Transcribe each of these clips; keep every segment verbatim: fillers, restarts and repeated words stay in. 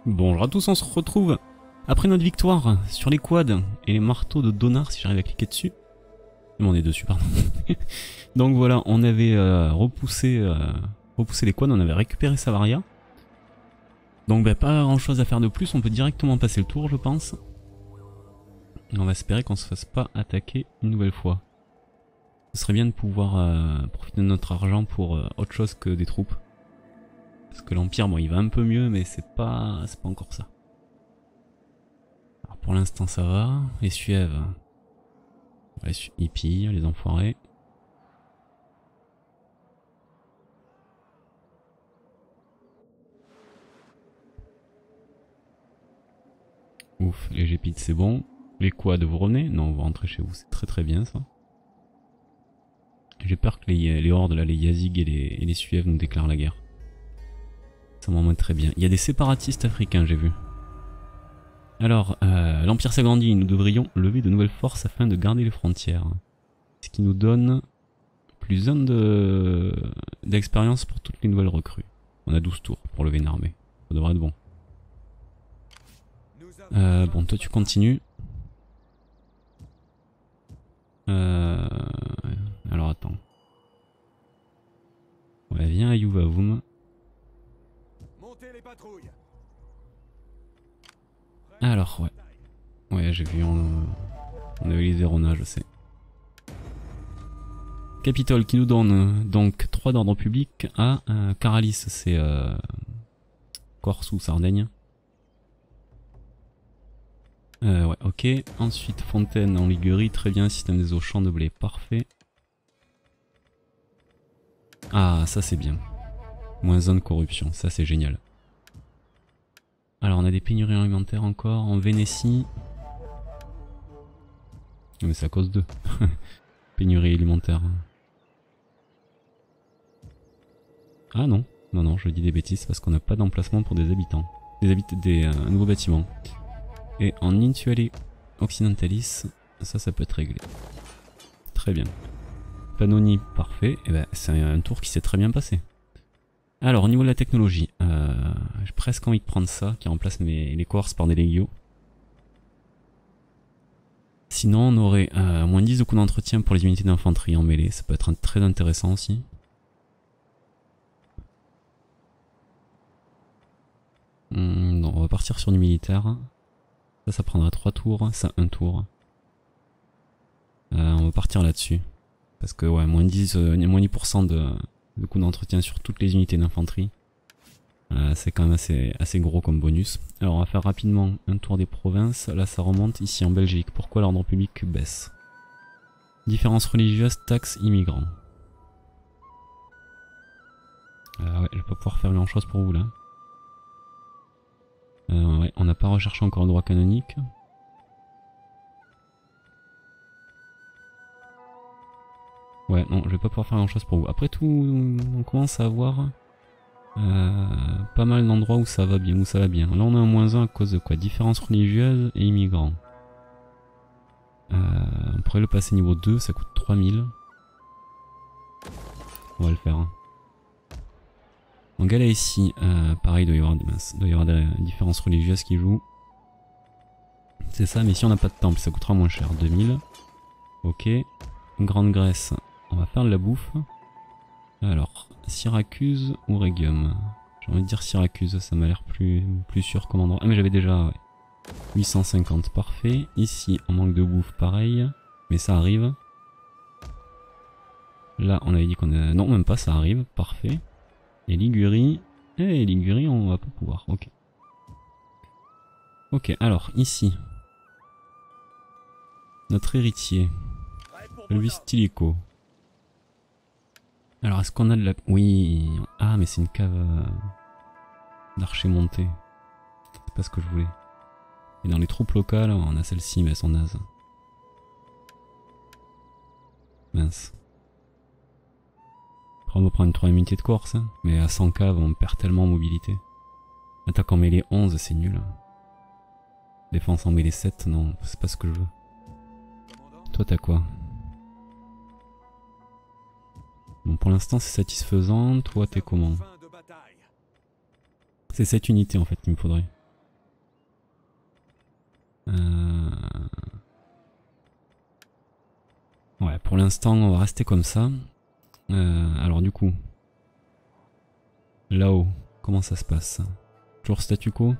Bonjour à tous, on se retrouve après notre victoire sur les quads et les marteaux de Donar, si j'arrive à cliquer dessus. On est dessus, pardon. Donc voilà, on avait euh, repoussé, euh, repoussé les quads, on avait récupéré Savaria. Donc bah, pas grand chose à faire de plus, on peut directement passer le tour je pense. Et on va espérer qu'on se fasse pas attaquer une nouvelle fois. Ce serait bien de pouvoir euh, profiter de notre argent pour euh, autre chose que des troupes. Parce que l'Empire, bon, il va un peu mieux, mais c'est pas, c'est pas encore ça. Alors pour l'instant ça va. Les Suèves, ouais, ils pillent, les enfoirés. Ouf, les Gépides c'est bon. Les quads vous revenez? Non, vous rentrez chez vous, c'est très très bien ça. J'ai peur que les, les hordes, là, les Yazig et les, et les Suèves nous déclarent la guerre. Ça m'en très bien. Il y a des séparatistes africains, j'ai vu. Alors, euh, l'Empire s'agrandit, nous devrions lever de nouvelles forces afin de garder les frontières. Ce qui nous donne plus un de d'expérience pour toutes les nouvelles recrues. On a douze tours pour lever une armée. Ça devrait être bon. Euh, bon, toi tu continues. Euh, alors attends. Ouais, viens à Yuvavoum. Alors, ouais. Ouais, j'ai vu, on, on avait les Verona, je sais. Capitole qui nous donne donc trois d'ordre public à euh, Caralis, c'est euh, Corse ou Sardaigne. Euh, ouais, ok. Ensuite, Fontaine en Ligurie, très bien. Système des eaux, champ de blé, parfait. Ah, ça c'est bien. Moins zone corruption, ça c'est génial. Alors, on a des pénuries alimentaires encore en Vénétie. Mais c'est à cause d'eux. Pénurie alimentaire. Ah non, non, non, je dis des bêtises parce qu'on n'a pas d'emplacement pour des habitants. Des habitants, des euh, nouveaux bâtiments. Et en Intuale Occidentalis, ça, ça peut être réglé. Très bien. Pannonie, parfait. Et ben, c'est un tour qui s'est très bien passé. Alors, au niveau de la technologie, euh, j'ai presque envie de prendre ça, qui remplace mes, les Corses par des Legio. Sinon, on aurait euh, moins dix de coûts d'entretien pour les unités d'infanterie en mêlée. Ça peut être un, très intéressant aussi. Hum, non, on va partir sur du militaire. Ça, ça prendra trois tours, ça un tour. Euh, on va partir là-dessus. Parce que ouais, moins dix, euh, moins dix pour cent de, de coût d'entretien sur toutes les unités d'infanterie. Euh, c'est quand même assez, assez gros comme bonus. Alors on va faire rapidement un tour des provinces. Là ça remonte ici en Belgique. Pourquoi l'ordre public baisse? Différences religieuses, taxes, immigrants. Euh, ouais, je vais pas pouvoir faire grand chose pour vous là. Euh, ouais, on n'a pas recherché encore le droit canonique. Ouais, non, je vais pas pouvoir faire grand chose pour vous. Après tout, on commence à avoir euh, pas mal d'endroits où ça va bien, où ça va bien. Là on a un moins un à cause de quoi? Différences religieuses et immigrants. Euh, on pourrait le passer niveau deux, ça coûte trois mille. On va le faire. Donc elle est ici, euh, pareil, il doit y avoir des, mince, doit y avoir des différences religieuses qui jouent. C'est ça, mais si on n'a pas de temple, ça coûtera moins cher, deux mille. Ok. Grande Grèce, on va faire de la bouffe. Alors, Syracuse ou Rhegium? J'ai envie de dire Syracuse, ça m'a l'air plus, plus sûr comme endroit. Ah mais j'avais déjà, ouais. huit cent cinquante, parfait. Ici, on manque de bouffe, pareil. Mais ça arrive. Là, on avait dit qu'on a... Non, même pas, ça arrive, parfait. Et Ligurie... Eh, Ligurie, on va pas pouvoir, ok. Ok, alors, ici. Notre héritier. Elvis Stilico. Alors, est-ce qu'on a de la... Oui... Ah, mais c'est une cave... Euh, d'archer monté. C'est pas ce que je voulais. Et dans les troupes locales, on a celle-ci, mais elles sont nazes. Mince. Après, on va prendre une troisième unité de Corse, hein. Mais à cent caves, on perd tellement en mobilité. Attaque en mêlée onze, c'est nul. Défense en mêlée sept, non, c'est pas ce que je veux. Toi, t'as quoi? Bon, pour l'instant, c'est satisfaisant. Toi, t'es comment? C'est cette unité, en fait, qu'il me faudrait. Euh... Ouais, pour l'instant, on va rester comme ça. Euh, alors du coup, là-haut, comment ça se passe? Toujours statu quo?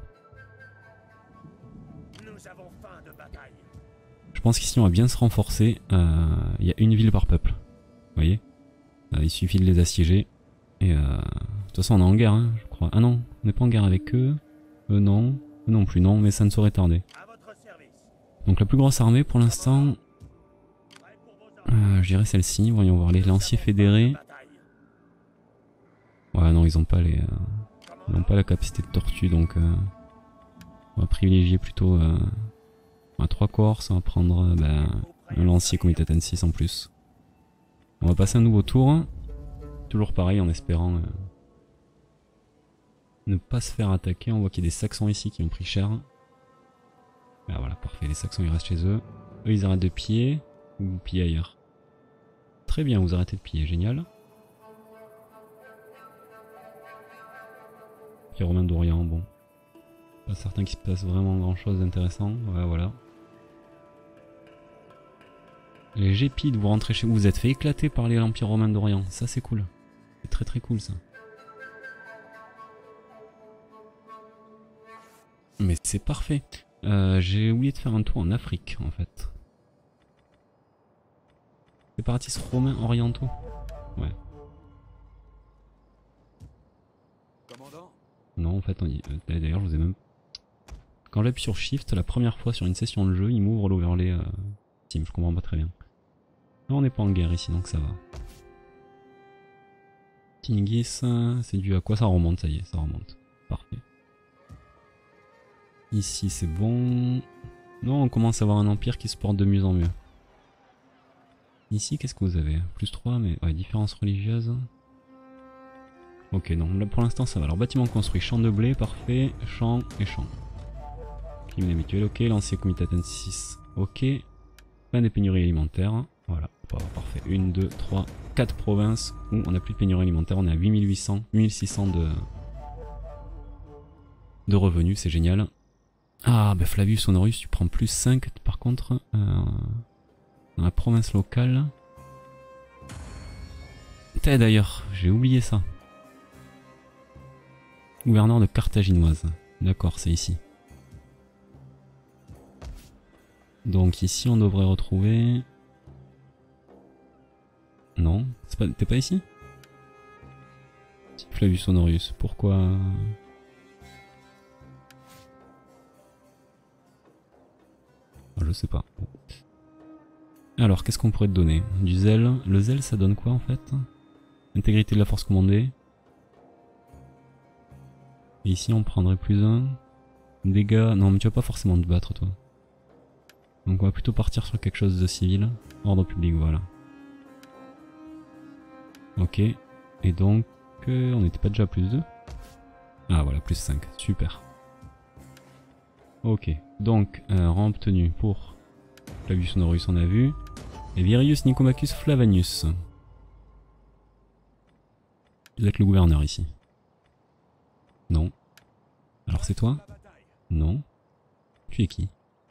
Je pense qu'ici on va bien se renforcer. Il euh, y a une ville par peuple. Vous voyez, euh, il suffit de les assiéger. Et euh, de toute façon on est en guerre, hein, je crois. Ah non, on n'est pas en guerre avec eux. Eux non. Eux non plus non, mais ça ne saurait tarder. Donc la plus grosse armée pour l'instant, euh, je dirais celle-ci. Voyons voir les lanciers fédérés. Ouais non, ils ont pas les, euh, ils n'ont pas la capacité de tortue, donc euh, on va privilégier plutôt euh, à trois corses. On va prendre euh, bah, un lancier Comitaten six en plus. On va passer un nouveau tour. Toujours pareil en espérant euh, ne pas se faire attaquer. On voit qu'il y a des Saxons ici qui ont pris cher. Ah voilà, parfait, les Saxons ils restent chez eux. Eux ils arrêtent de piller, ou vous pillez ailleurs. Très bien, vous arrêtez de piller, génial. Puis Romain d'Orient, bon. Pas certain qu'il se passe vraiment grand chose d'intéressant. Ouais, voilà. Les Gépides, vous rentrez chez vous, vous êtes fait éclater par les l'Empire romain d'Orient. Ça c'est cool. C'est très très cool ça. Mais c'est parfait. Euh, J'ai oublié de faire un tour en Afrique en fait. Séparatistes romains orientaux. Ouais. Non en fait, d'ailleurs je vous ai même... Quand j'appuie sur Shift, la première fois sur une session de jeu, il m'ouvre l'overlay euh, Steam, je comprends pas très bien. Non, on n'est pas en guerre ici donc ça va. Tingis, c'est dû à quoi? Ça remonte, ça y est, ça remonte. Parfait. Ici c'est bon. Non, on commence à avoir un empire qui se porte de mieux en mieux. Ici, qu'est-ce que vous avez? Plus trois, mais ouais, différence religieuse. Ok, donc là pour l'instant ça va. Alors bâtiment construit, champ de blé, parfait, champ et champ. Crime habituel, ok, lancier Comitaten six, ok. Plein des pénuries alimentaires, voilà, parfait. une, deux, trois, quatre provinces où on n'a plus de pénurie alimentaire, on est à huit mille huit cents, huit mille six cents de, de revenus, c'est génial. Ah, bah Flavius Honorius, tu prends plus cinq par contre, euh, dans la province locale. T'es d'ailleurs, j'ai oublié ça. Gouverneur de Carthaginoise, d'accord, c'est ici. Donc ici on devrait retrouver... Non, t'es pas ici? Flavius Honorius, pourquoi? Je sais pas. Alors qu'est-ce qu'on pourrait te donner? Du zèle. Le zèle ça donne quoi en fait? Intégrité de la force commandée. Et ici on prendrait plus un. Dégâts... Non mais tu vas pas forcément te battre toi. Donc on va plutôt partir sur quelque chose de civil. Ordre public, voilà. Ok. Et donc... Euh, on n'était pas déjà à plus deux? Ah voilà, plus cinq. Super. Ok. Donc, euh, rang obtenu pour Flavius Honorius, on a vu. Et Virius Nicomachus Flavanius. Vous êtes le gouverneur ici. Non. Alors c'est toi? Non. Tu es qui?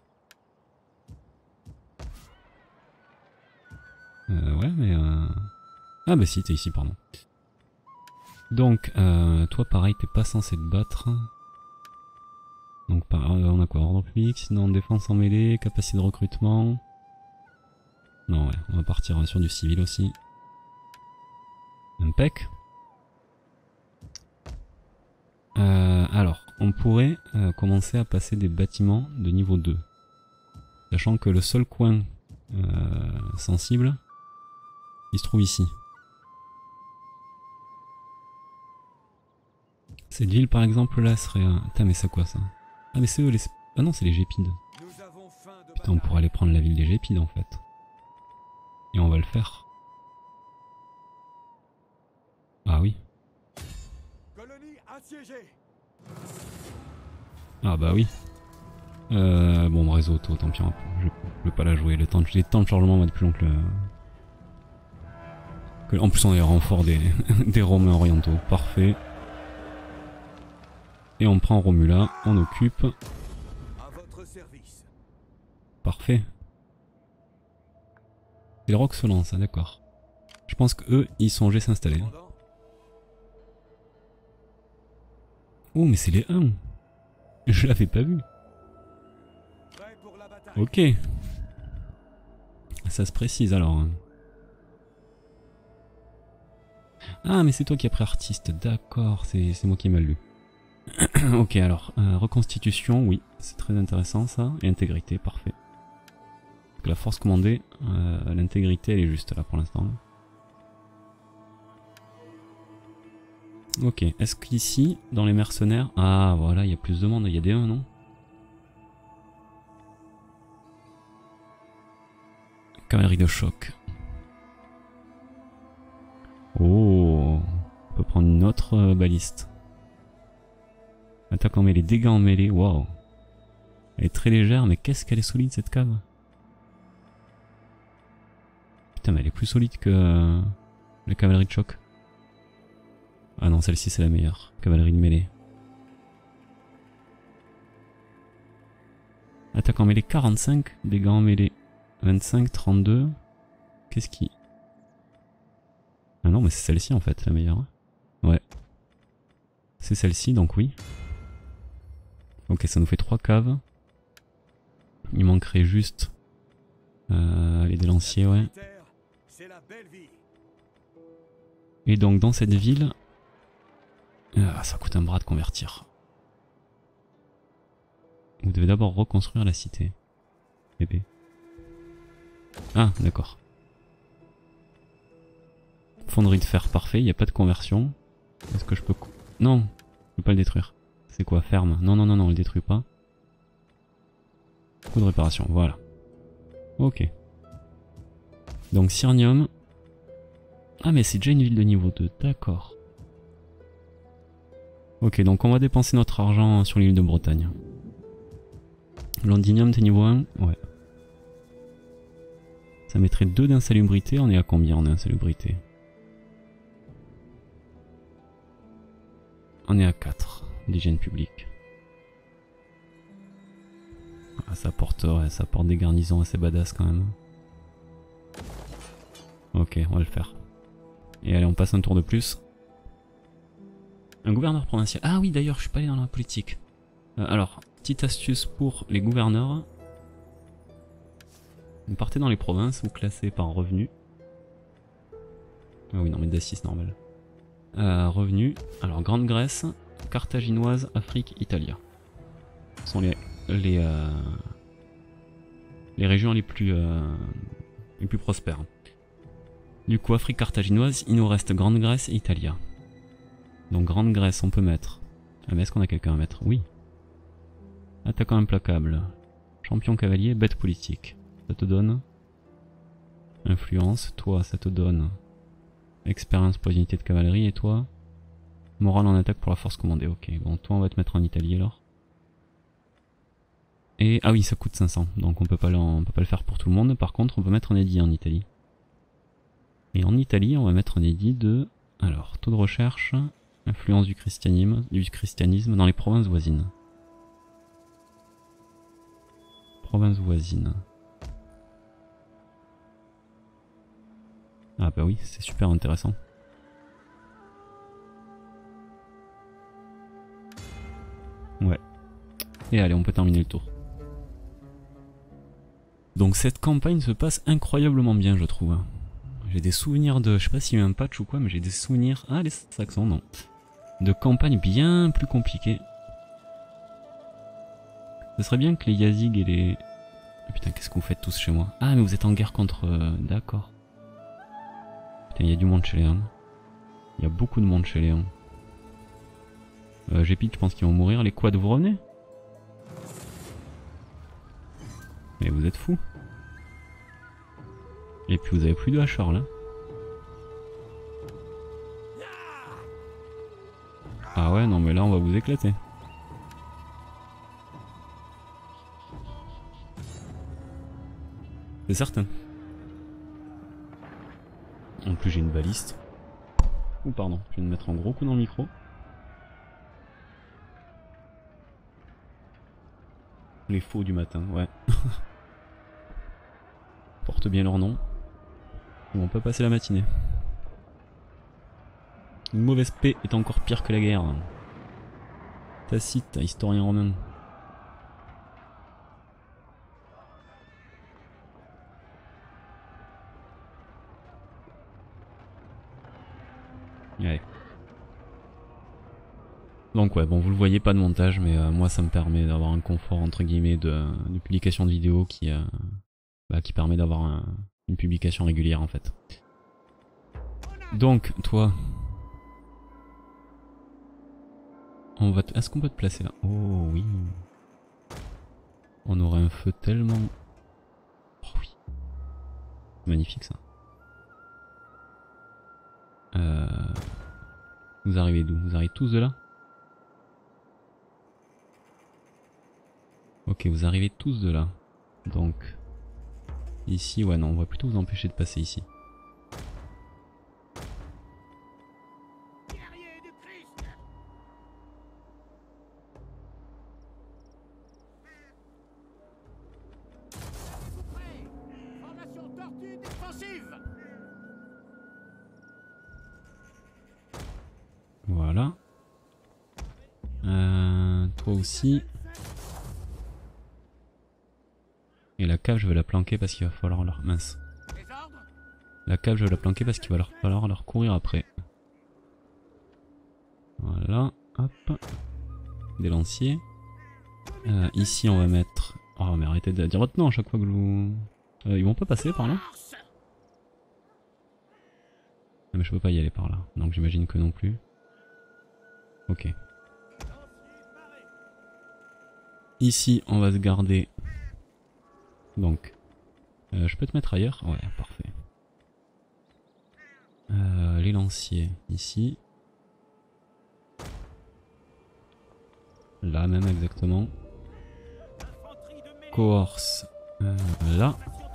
Euh, ouais, mais... Euh... Ah bah si, t'es ici, pardon. Donc, euh, toi pareil, t'es pas censé te battre. Donc par, euh, on a quoi? Ordre public, sinon défense en mêlée, capacité de recrutement. Non ouais, on va partir sur du civil aussi. Impec. Euh, alors, on pourrait euh, commencer à passer des bâtiments de niveau deux. Sachant que le seul coin euh, sensible, il se trouve ici. Cette ville par exemple là serait... Un... Putain mais c'est quoi ça? Ah mais c'est eux les... Ah non c'est les Gépides. Putain on pourrait aller prendre la ville des Gépides en fait. Et on va le faire. Ah oui. Ah bah oui. Euh, bon réseau auto, tant pis, je peux pas la jouer. Le temps de, les temps de chargement vont être plus long que le... Que... En plus on a les renforts des, des Romains orientaux, parfait. Et on prend Romula, on occupe. Parfait. C'est le Roxolan, ça, d'accord. Je pense qu'eux, ils sont obligés de s'installer. Oh, mais c'est les un. Je l'avais pas vu. Ok. Ça se précise alors. Ah, mais c'est toi qui as pris artiste. D'accord, c'est moi qui ai mal lu. Ok, alors, euh, reconstitution, oui, c'est très intéressant ça. Et intégrité, parfait. Parce que la force commandée, euh, l'intégrité, elle est juste là pour l'instant. Ok, est-ce qu'ici, dans les mercenaires... Ah, voilà, il y a plus de monde, il y a des un, non? Cavalerie de choc. Oh, on peut prendre une autre euh, baliste. Attaque en mêlée, dégâts en mêlée, waouh. Elle est très légère, mais qu'est-ce qu'elle est solide cette cave. Putain, mais elle est plus solide que euh, la cavalerie de choc. Ah non, celle-ci c'est la meilleure. Cavalerie de mêlée. Attaque en mêlée quarante-cinq, dégâts en mêlée vingt-cinq, trente-deux. Qu'est-ce qui... Ah non, mais c'est celle-ci en fait la meilleure. Ouais. C'est celle-ci, donc oui. Ok, ça nous fait trois caves. Il manquerait juste... Euh, les délanciers, ouais. Et donc dans cette ville... Ah, ça coûte un bras de convertir. Vous devez d'abord reconstruire la cité. Bébé. Ah, d'accord. Fonderie de fer, parfait, il n'y a pas de conversion. Est-ce que je peux... Non, je peux pas le détruire. C'est quoi, ferme? Non, non, non, non, on le détruit pas. Coup de réparation, voilà. Ok. Donc Sirnium. Ah mais c'est déjà une ville de niveau deux, d'accord. Ok, donc on va dépenser notre argent sur l'île de Bretagne. Londinium, t'es niveau un? Ouais. Ça mettrait deux d'insalubrité, on est à combien en insalubrité? On est à quatre d'hygiène publique. Ah, ça porte, ouais, ça porte des garnisons assez badass quand même. Ok, on va le faire. Et allez, on passe un tour de plus. Un gouverneur provincial. Ah oui, d'ailleurs, je suis pas allé dans la politique. Euh, alors, petite astuce pour les gouverneurs. Vous partez dans les provinces, vous classez par revenu. Ah oui, non, mais D six normal. Euh, revenu. Alors, Grande Grèce, Carthaginoise, Afrique, Italia. Ce sont les, les, euh, les régions les plus, euh, les plus prospères. Du coup, Afrique carthaginoise, il nous reste Grande Grèce et Italia. Donc Grande Grèce, on peut mettre... Ah mais est-ce qu'on a quelqu'un à mettre? Oui. Attaquant implacable. Champion cavalier, bête politique. Ça te donne... Influence. Toi, ça te donne... Expérience pour les unités de cavalerie. Et toi... Morale en attaque pour la force commandée. Ok, bon, toi on va te mettre en Italie alors. Et... Ah oui, ça coûte cinq cents. Donc on peut pas le, on peut pas le faire pour tout le monde. Par contre, on peut mettre un édit en Italie. Et en Italie, on va mettre un édit de... Alors, taux de recherche... Influence du christianisme, du christianisme dans les provinces voisines. Provinces voisines. Ah bah oui, c'est super intéressant. Ouais. Et allez, on peut terminer le tour. Donc cette campagne se passe incroyablement bien, je trouve. J'ai des souvenirs de... Je sais pas s'il y a eu un patch ou quoi, mais j'ai des souvenirs... Ah, les Saxons, non. De campagne bien plus compliquées. Ce serait bien que les Yazig et les... Oh, putain, qu'est-ce que vous faites tous chez moi? Ah, mais vous êtes en guerre contre... Euh, D'accord. Putain, il y a du monde chez les Huns. Il y a beaucoup de monde chez les Huns. Euh, J'épite, je pense qu'ils vont mourir. Les quads, vous revenez? Mais vous êtes fous. Et puis vous avez plus de hacheurs là. Ah ouais, non mais là on va vous éclater. C'est certain. En plus j'ai une baliste. Ou pardon, je viens de mettre un gros coup dans le micro. Les faux du matin, ouais. portent bien leur nom. Bon, on peut passer la matinée. Une mauvaise paix est encore pire que la guerre. Tacite, historien romain. Ouais. Donc ouais, bon vous le voyez, pas de montage, mais euh, moi ça me permet d'avoir un confort entre guillemets de, de publication de vidéos qui, euh, bah, qui permet d'avoir un, une publication régulière en fait. Donc toi, on va, est-ce qu'on peut te placer là? Oh oui. On aurait un feu tellement... Oh oui. Magnifique ça. Euh... Vous arrivez d'où? Vous arrivez tous de là? Ok, vous arrivez tous de là. Donc... Ici, ouais non, on va plutôt vous empêcher de passer ici. Voilà. Euh, toi aussi. Et la cave, je vais la planquer parce qu'il va falloir leur... Mince. La cave, je vais la planquer parce qu'il va leur falloir leur courir après. Voilà. Hop. Des lanciers. Euh, ici, on va mettre... Oh, mais arrêtez de dire votre nom à chaque fois que je vous... Euh, ils vont pas passer par là? Non, mais je peux pas y aller par là. Donc j'imagine que non plus. Ok. Ici, on va se garder. Donc, euh, je peux te mettre ailleurs? Ouais, parfait. Euh, les lanciers, ici. Là même exactement. Cohorse, euh, là.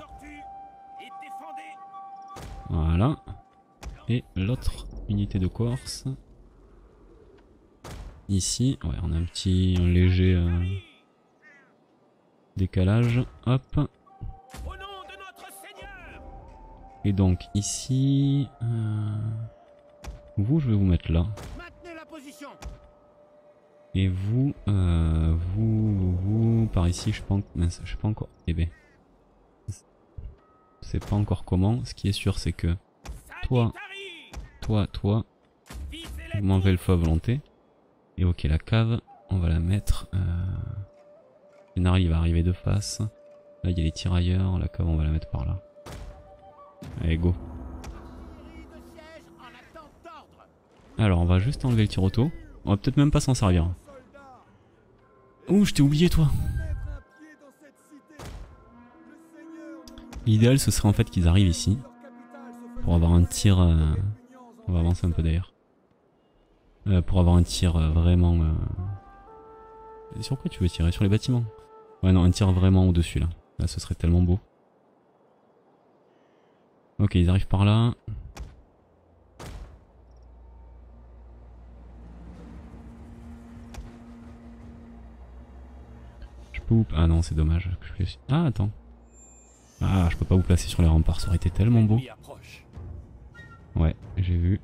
Voilà. Et l'autre unité de cohorse. Ici, ouais, on a un petit, un léger euh, décalage. Hop. Et donc ici, euh, vous, je vais vous mettre là. Et vous, euh, vous, vous, par ici, je sais pas, mince, je sais pas encore. Eh ben, c'est pas encore comment. Ce qui est sûr, c'est que toi, toi, toi, vous m'enlevez le feu à volonté. Et ok, la cave, on va la mettre. Euh... Gennaro, il va arriver de face. Là, il y a les tirailleurs. La cave, on va la mettre par là. Allez, go. Alors, on va juste enlever le tir auto. On va peut-être même pas s'en servir. Ouh, je t'ai oublié, toi. L'idéal, ce serait en fait qu'ils arrivent ici. Pour avoir un tir... Euh... On va avancer un peu d'ailleurs. Euh, pour avoir un tir euh, vraiment... Euh... Sur quoi tu veux tirer? Sur les bâtiments? Ouais non, un tir vraiment au-dessus là. Là ce serait tellement beau. Ok, ils arrivent par là. Je peux vous... Ah non, c'est dommage. Ah attends. Ah, je peux pas vous placer sur les remparts, ça aurait été tellement beau. Ouais, j'ai vu.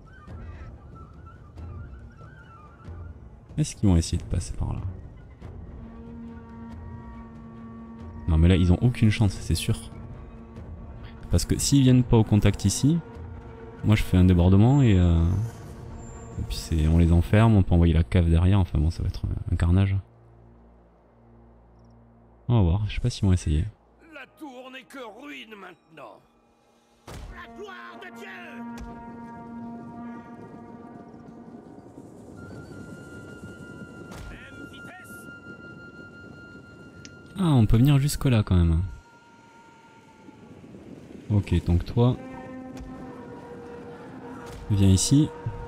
Est-ce qu'ils vont essayer de passer par là? Non mais là ils ont aucune chance, c'est sûr. Parce que s'ils viennent pas au contact ici, moi je fais un débordement et, euh, et puis c'est, on les enferme, on peut envoyer la cave derrière, enfin bon ça va être un carnage. On va voir, je sais pas s'ils vont essayer. La tour n'est que ruine maintenant. La gloire de Dieu. Ah, on peut venir jusque là quand même. Ok, donc toi, viens ici.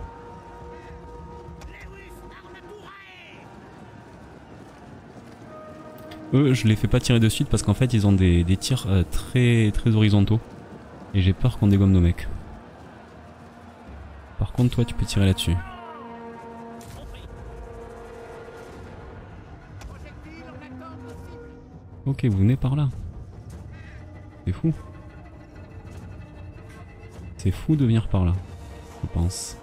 Eux, je les fais pas tirer de suite parce qu'en fait, ils ont des, des tirs euh, très très horizontaux. Et j'ai peur qu'on dégomme nos mecs. Par contre, toi, tu peux tirer là-dessus. Ok, vous venez par là. C'est fou. été fou de venir par là, je pense.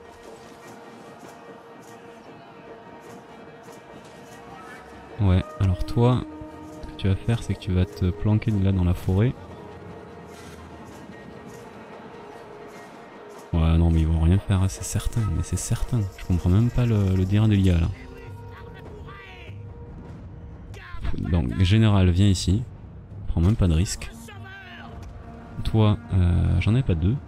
Ouais, alors toi, ce que tu vas faire, c'est que tu vas te planquer là dans la forêt. Ouais, non, mais ils vont rien faire, c'est certain, mais c'est certain. Je comprends même pas le, le délire de l'I A là. Donc, général, viens ici. Prends même pas de risque. Toi, euh, j'en ai pas deux.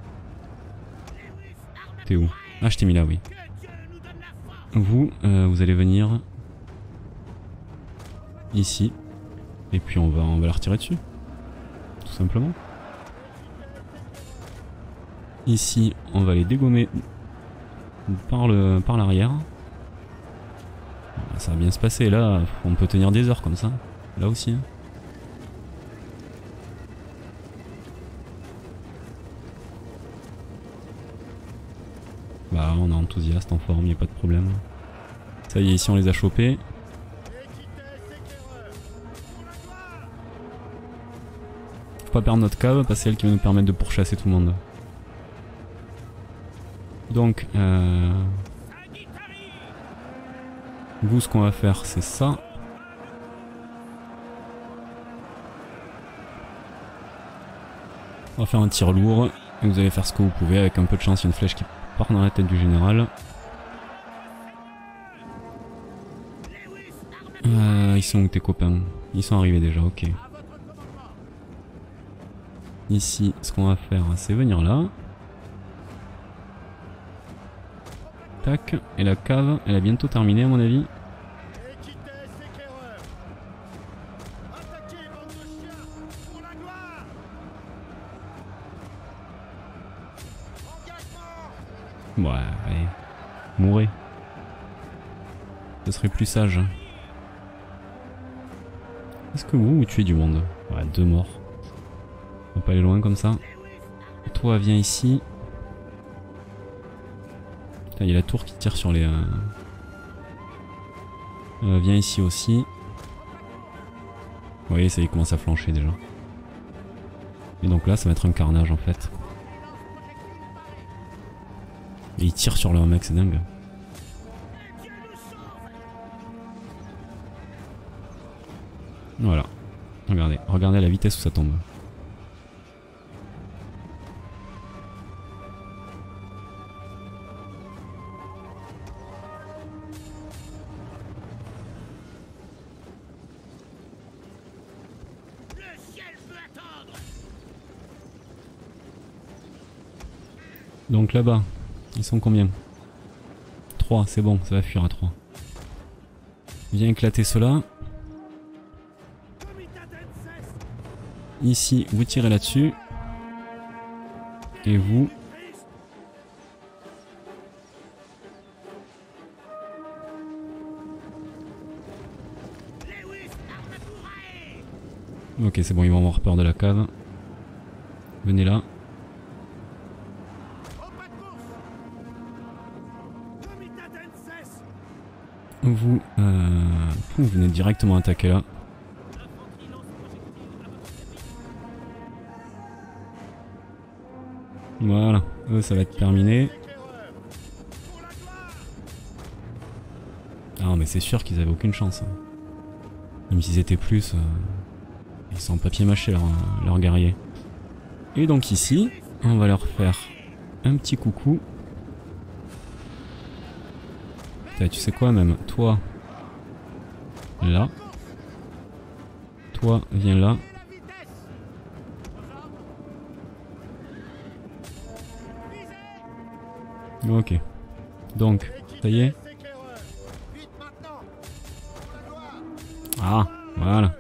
T'es où? Ah, je t'ai mis là, oui. Vous, euh, vous allez venir ici. Et puis on va, on va la retirer dessus. Tout simplement. Ici, on va les dégommer par le, par l'arrière. Ça va bien se passer. Là, on peut tenir des heures comme ça. Là aussi. Hein. Bah, on est enthousiaste, en forme, y a pas de problème. Ça y est, ici on les a chopés. Faut pas perdre notre cave, parce que c'est elle qui va nous permettre de pourchasser tout le monde. Donc, euh... vous, ce qu'on va faire, c'est ça. On va faire un tir lourd, et vous allez faire ce que vous pouvez, avec un peu de chance, il y a une flèche qui part dans la tête du général. Euh, ils sont où tes copains? Ils sont arrivés déjà, ok. Ici, ce qu'on va faire, c'est venir là. Tac, et la cave, elle a bientôt terminé à mon avis. Ouais, allez, mourrez. Ce serait plus sage. Est-ce que vous, vous tuez du monde? Ouais, deux morts. On va pas aller loin comme ça. Et toi, viens ici. Il y a la tour qui tire sur les... Euh... Euh, viens ici aussi. Vous voyez, ça y commence à flancher déjà. Et donc là, ça va être un carnage en fait. Et ils tirent sur leur mec, c'est dingue. Voilà. Regardez, regardez la vitesse où ça tombe. Donc là-bas, ils sont combien? trois, c'est bon, ça va fuir à trois. Viens éclater cela. Ici, vous tirez là-dessus. Et vous... Ok, c'est bon, ils vont avoir peur de la cave. Venez là. Vous, euh, vous venez directement attaquer là. Voilà, eux ça va être terminé. Ah mais c'est sûr qu'ils avaient aucune chance. Même s'ils étaient plus, euh, ils sont en papier mâché leurs leur guerriers. Et donc ici, on va leur faire un petit coucou. Putain, tu sais quoi même, toi, là. Toi, viens là. Ok. Donc, ça y est. Ah, voilà.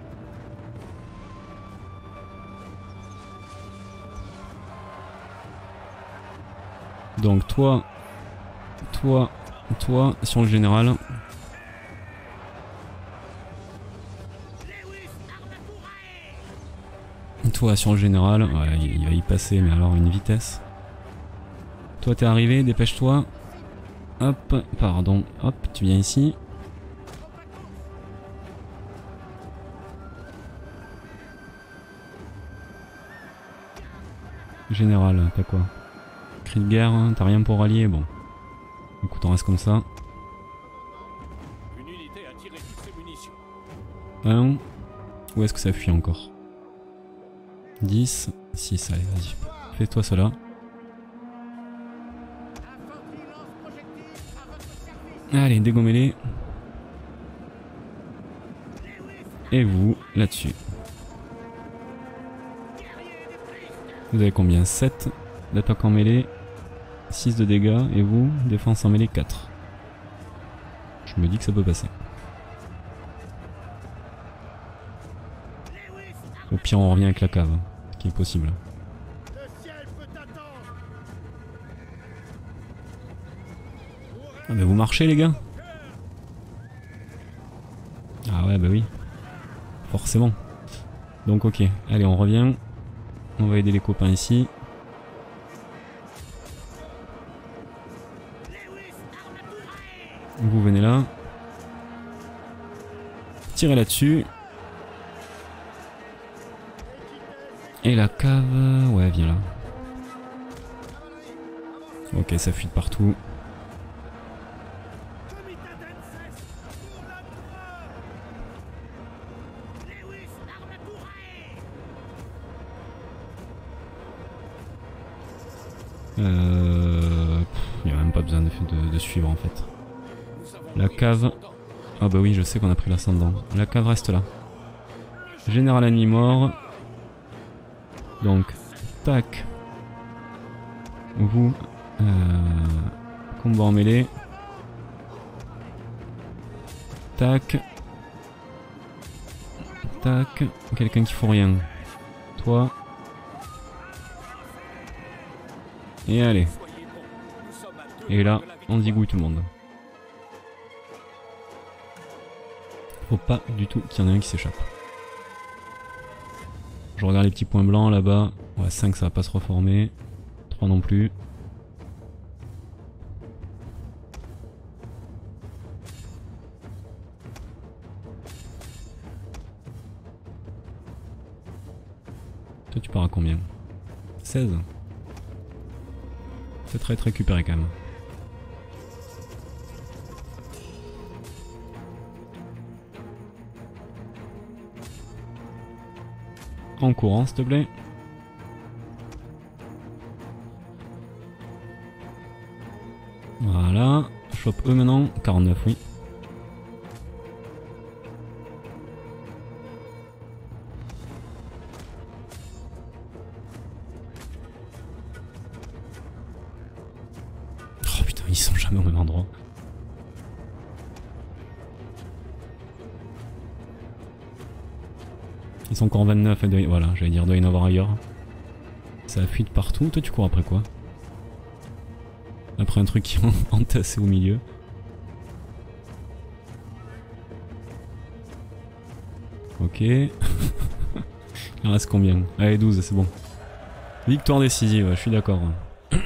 Donc toi, toi, toi, sur le général. Toi sur le général, ouais, il va y passer, mais alors une vitesse. Toi t'es arrivé, dépêche-toi. Hop, pardon, hop, tu viens ici. Général, t'as quoi? Cri de guerre, t'as rien pour rallier? Bon. Écoute, on reste comme ça. Une unité a tiré toutes ses munitions. un. Où est-ce que ça fuit encore? dix. six, allez, vas-y. Fais-toi cela. Allez, dégommez-les. Et vous, là-dessus. Vous avez combien? sept d'attaque en mêlée, six de dégâts, et vous, défense en mêlée, quatre. Je me dis que ça peut passer. Au pire, on revient avec la cave, ce qui est possible. Ah mais vous marchez les gars? Ah ouais bah oui. Forcément. Donc ok, allez on revient. On va aider les copains ici. Vous venez là. Tirez là-dessus. Et la cave... Ouais viens là. Ok ça fuit de partout. Euh... Il n'y a même pas besoin de, de, de suivre en fait. La cave... Ah bah oui je sais qu'on a pris l'ascendant. La cave reste là. Général ennemi mort. Donc, tac. Vous, euh, combat en mêlée. Tac. Tac. Quelqu'un qui fout rien. Toi. Et allez. Et là, on zigouille tout le monde. Faut pas du tout qu'il y en ait un qui s'échappe. Je regarde les petits points blancs là-bas. Ouais, cinq ça va pas se reformer. trois non plus. Toi tu pars à combien? seize. C'est très très récupéré quand même. En courant s'il te plaît. Voilà. Chope eux maintenant. quarante-neuf oui. Oh putain ils sont jamais au même endroit. Ils sont encore vingt-neuf et doit... voilà, j'allais dire doit y en avoir ailleurs. Ça fuit de partout. Toi tu cours après quoi? Après un truc qui est entassé au milieu. Ok. Il en reste combien? Allez douze c'est bon. Victoire décisive, je suis d'accord. Ouais,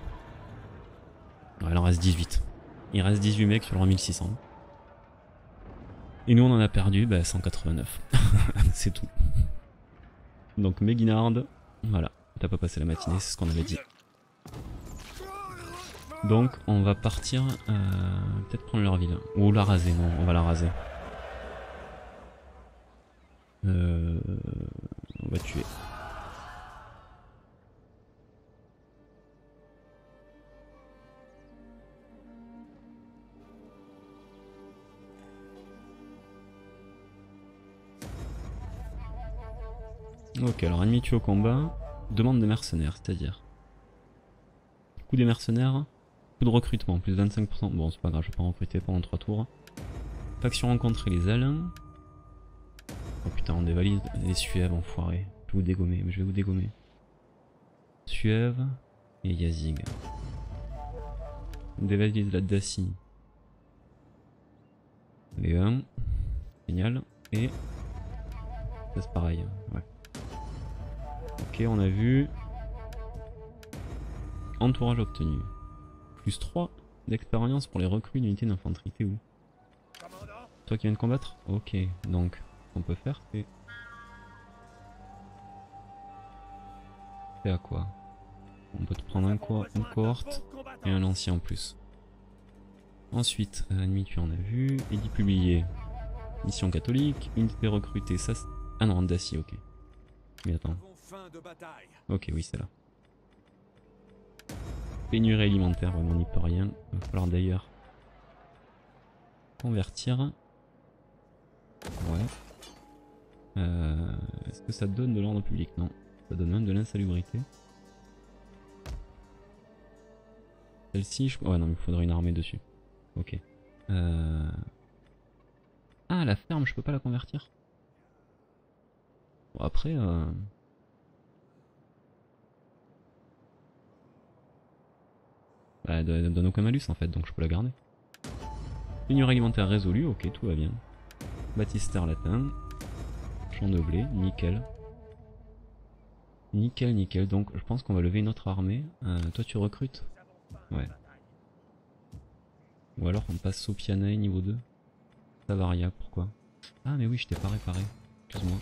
il en reste dix-huit. Il reste dix-huit mecs sur leur mille six cents. Et nous on en a perdu bah, cent quatre-vingt-neuf. C'est tout. Donc Méguinard, voilà, t'as pas passé la matinée, c'est ce qu'on avait dit. Donc on va partir, euh, peut-être prendre leur ville. Ou la raser, non, on va la raser. Euh, on va tuer. Ok, alors ennemi tué au combat, demande des mercenaires, c'est-à-dire coût des mercenaires, coût de recrutement, plus vingt-cinq pour cent, bon c'est pas grave, je vais pas recruter pendant trois tours. Faction rencontrée, les ailes. Oh putain, on dévalise les Suèves, enfoiré. Je vais vous dégommer, mais je vais vous dégommer. Suèves et Yazig. On dévalise la Dacie. Les un. Génial. Et... c'est pareil, ouais. Ok, on a vu. Entourage obtenu. Plus trois d'expérience pour les recrues d'unités d'infanterie. T'es où? Toi qui viens de combattre? Ok, donc ce qu'on peut faire c'est... C'est à quoi? On peut te prendre un, co une cohorte et un lancier en plus. Ensuite, euh, ennemi tu en as vu, édit publié. Mission catholique, unité recrutée, ça c'est... Ah non, d'acier, ok. Mais attends. Ok, oui, c'est là. Pénurie alimentaire, ouais, on n'y peut rien. Il va falloir d'ailleurs convertir. Ouais. Euh, Est-ce que ça donne de l'ordre public? Non. Ça donne même de l'insalubrité. Celle-ci, je... ouais, non, il faudrait une armée dessus. Ok. Euh... Ah, la ferme, je peux pas la convertir. Bon, après... Euh... Bah, elle ne donne aucun malus en fait, donc je peux la garder. Pénurie alimentaire résolue, ok, tout va bien. Baptistère latin. Champ de blé, nickel. Nickel, nickel, donc je pense qu'on va lever une autre armée. Euh, toi tu recrutes? Ouais. Ou alors on passe au Pianae niveau deux. Savaria, pourquoi? Ah mais oui, je t'ai pas réparé. Excuse-moi.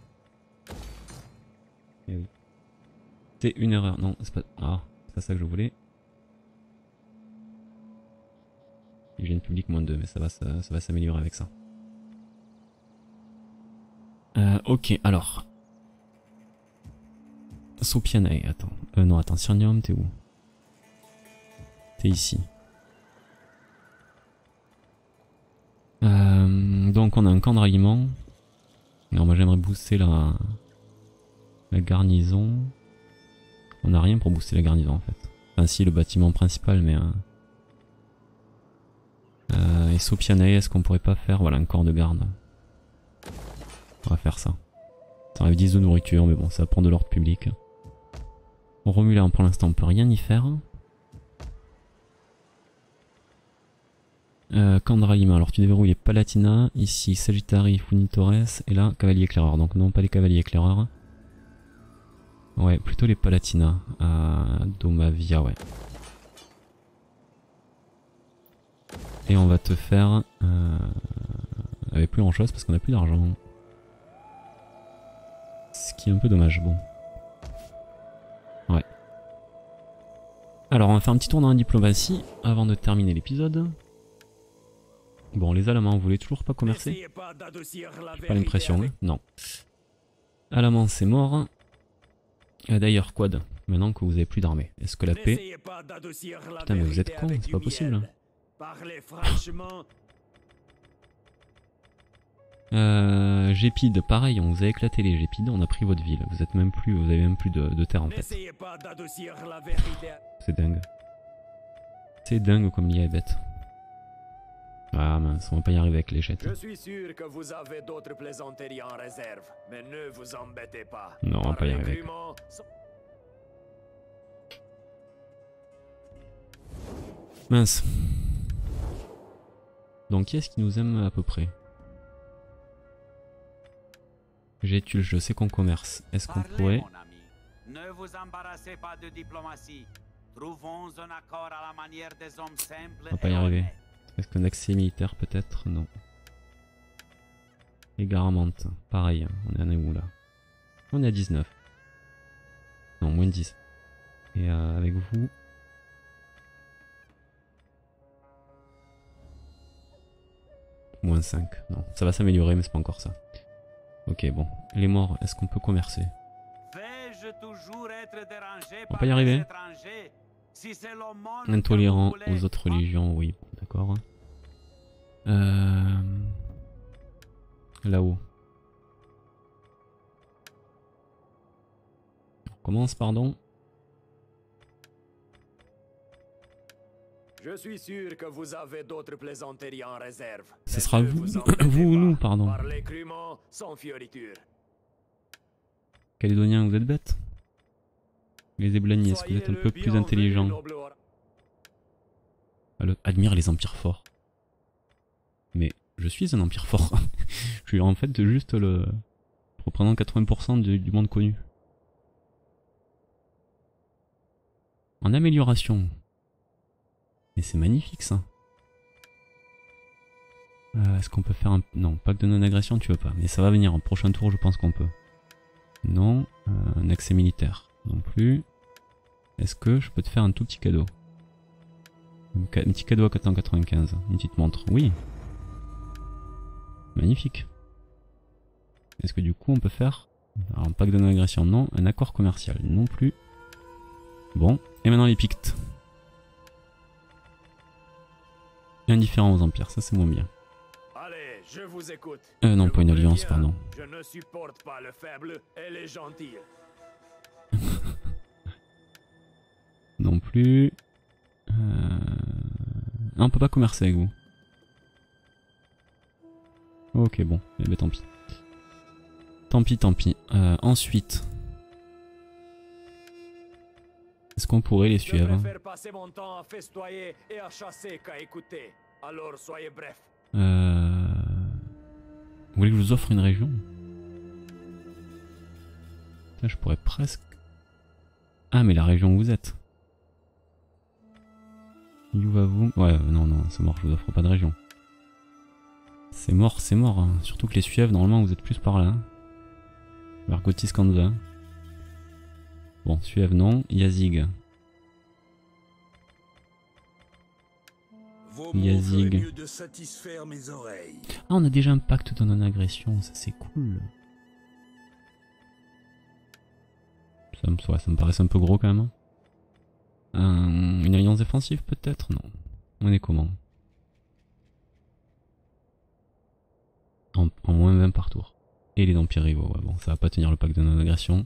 Eh oui. C'est une erreur. Non, c'est pas... Ah, c'est pas ça que je voulais. Hygiène publique moins deux, mais ça va, ça, ça va s'améliorer avec ça. Euh, ok, alors. Sopianae, attends. Euh, non, attends, Sirnium, t'es où? T'es ici. Euh, donc on a un camp de ralliement. Alors moi j'aimerais booster la, la garnison. On n'a rien pour booster la garnison en fait. Enfin si, le bâtiment principal, mais... Euh, euh, et Sopianae, est-ce qu'on pourrait pas faire voilà, un corps de garde? On va faire ça. Ça enlève dix de nourriture, mais bon, ça prend de l'ordre public. Romulan, pour l'instant, on peut rien y faire. Euh, camp de ralliement, alors tu déverrouilles Palatina, ici Sagittari, Funitores, et là, cavalier éclaireur. Donc non, pas les cavaliers éclaireurs. Ouais, plutôt les Palatina. Euh, Domavia, ouais. Et on va te faire... Euh, avec plus grand chose parce qu'on a plus d'argent. Ce qui est un peu dommage, bon. Ouais. Alors on va faire un petit tour dans la diplomatie avant de terminer l'épisode. Bon, les Alamans, vous voulez toujours pas commercer? J'ai pas l'impression, hein. Non. Alamans, c'est mort. D'ailleurs, Quad, maintenant que vous avez plus d'armée, est-ce que la paix... Putain, mais vous êtes con, c'est pas possible. Euh, Gépide, pareil, on vous a éclaté les Gépides, on a pris votre ville. Vous êtes même plus, vous avez même plus de, de terre en fait. C'est dingue. C'est dingue comme l'I A est bête. Ah mince, on va pas y arriver avec les jets. Je suis sûr que vous avez d'autres plaisanteries en réserve, mais ne vous embêtez pas. Non, on va pas y arriver. Mince. Donc qui est-ce qui nous aime à peu près? Jétul, je sais qu'on commerce. Est-ce qu'on pourrait... Ne vous embarrassez pas de diplomatie. Trouvons un accord à la manière des hommes simples. On va pas y arriver. Est-ce qu'un accès militaire peut-être? Non. Et Garamante, pareil, on en est où là? On est à dix-neuf. Non, moins de dix. Et euh, avec vous... moins cinq. Non, ça va s'améliorer mais c'est pas encore ça. Ok, bon. Les morts, est-ce qu'on peut commercer? On va pas y arriver. Intolérant aux autres religions, oui, bon, d'accord. Euh... Là-haut. On commence, pardon. Je suis sûr que vous avez d'autres plaisanteries en réserve. Ce sera vous, vous ou nous, pardon. Parlez crûment, sans fioriture. Calédoniens, vous êtes bêtes? Les Eblani, est-ce que vous êtes un peu plus intelligents? Admire les empires forts. Mais je suis un empire fort. Je suis en fait juste le représentant quatre-vingts pour cent du, du monde connu. En amélioration. Mais c'est magnifique ça. Euh, Est-ce qu'on peut faire un... Non, pacte de non-agression tu veux pas. Mais ça va venir, en prochain tour je pense qu'on peut. Non. Euh, un accès militaire. Non plus. Est-ce que je peux te faire un tout petit cadeau? Un petit cadeau à quatre cent quatre-vingt-quinze. Une petite montre. Oui. Magnifique. Est-ce que du coup on peut faire... Alors un pack de non-agression, non. Un accord commercial, non plus. Bon. Et maintenant les Pictes. Indifférent aux empires, ça c'est moins bien. Allez, je vous écoute. Euh non, Je pas une vous alliance, préviens, pardon. Je ne supporte pas le faible et les gentils. Non plus. Euh... Ah, on peut pas commercer avec vous. Ok, bon. Eh ben tant pis. Tant pis, tant pis. Euh, ensuite. Est-ce qu'on pourrait les Je suivre? préfère passer mon temps à festoyer et à chasser qu'à écouter. Alors soyez bref. Euh... Vous voulez que je vous offre une région? Là, je pourrais presque... Ah, mais la région où vous êtes. Yuvavu... Ouais, non, non, c'est mort, je vous offre pas de région. C'est mort, c'est mort. Hein. Surtout que les Suèves, normalement, vous êtes plus par là. Hein. Vers Gotiskanza. Bon, Suève, non. Yazig. Yazig. Mieux de satisfaire mes oreilles. Ah, on a déjà un pacte de non-agression, ça c'est cool. Ça me, ouais, ça me paraissait un peu gros quand même. Un, une alliance défensive peut-être? Non. On est comment? En, en moins vingt par tour. Et les empires rivaux, ouais bon, ça va pas tenir le pacte de non-agression.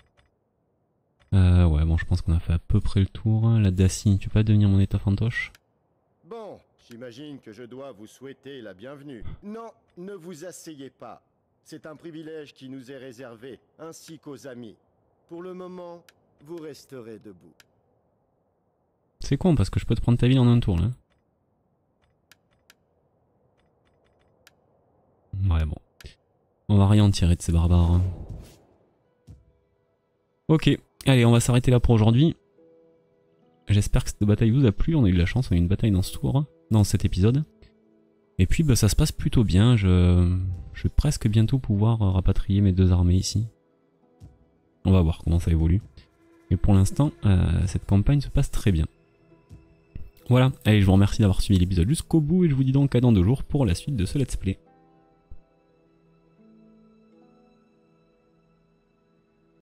Euh, ouais bon, je pense qu'on a fait à peu près le tour. La Dacie, tu peux pas devenir mon état fantoche? Bon, j'imagine que je dois vous souhaiter la bienvenue. Non, ne vous asseyez pas. C'est un privilège qui nous est réservé, ainsi qu'aux amis. Pour le moment, vous resterez debout. C'est con parce que je peux te prendre ta ville en un tour là. Ouais bon. On va rien tirer de ces barbares. Hein. Ok, allez on va s'arrêter là pour aujourd'hui. J'espère que cette bataille vous a plu, on a eu de la chance, on a eu une bataille dans ce tour, dans cet épisode. Et puis bah, ça se passe plutôt bien, je... je vais presque bientôt pouvoir rapatrier mes deux armées ici. On va voir comment ça évolue. Mais pour l'instant, euh, cette campagne se passe très bien. Voilà, allez je vous remercie d'avoir suivi l'épisode jusqu'au bout et je vous dis donc à dans deux jours pour la suite de ce let's play.